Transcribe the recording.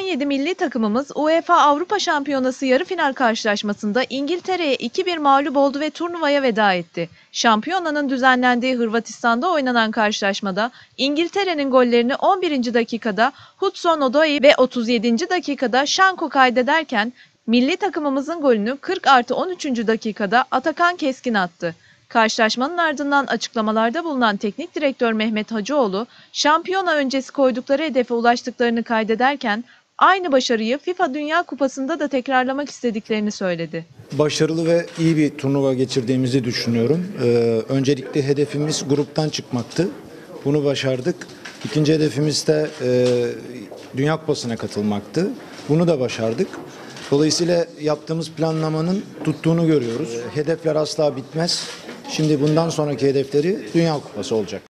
2017 milli takımımız UEFA Avrupa Şampiyonası yarı final karşılaşmasında İngiltere'ye 2-1 mağlup oldu ve turnuvaya veda etti. Şampiyonanın düzenlendiği Hırvatistan'da oynanan karşılaşmada İngiltere'nin gollerini 11. dakikada Hudson-Odoi ve 37. dakikada Şanko kaydederken milli takımımızın golünü 40+13. dakikada Atakan Keskin attı. Karşılaşmanın ardından açıklamalarda bulunan teknik direktör Mehmet Hacıoğlu, şampiyona öncesi koydukları hedefe ulaştıklarını kaydederken aynı başarıyı FIFA Dünya Kupası'nda da tekrarlamak istediklerini söyledi. Başarılı ve iyi bir turnuva geçirdiğimizi düşünüyorum. Öncelikle hedefimiz gruptan çıkmaktı. Bunu başardık. İkinci hedefimiz de Dünya Kupası'na katılmaktı. Bunu da başardık. Dolayısıyla yaptığımız planlamanın tuttuğunu görüyoruz. Hedefler asla bitmez. Şimdi bundan sonraki hedefleri Dünya Kupası olacak.